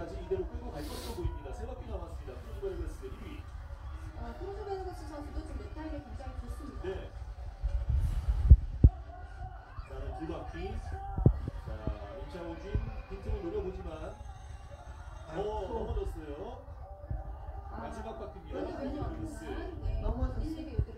아직 이대로 끌고 갈 것으로 보입니다. 세 바퀴 남았습니다. 크루즈베르그스 1위. 크루즈베르그스 선수도 지금 멘탈이 굉장히 좋습니다. 네. 나는 두 바퀴. 자, 린샤오준 빈틈을 노려보지만 넘어졌어요. 마지막 바퀴입니다. 크루즈베르그스. 넘어졌습니다.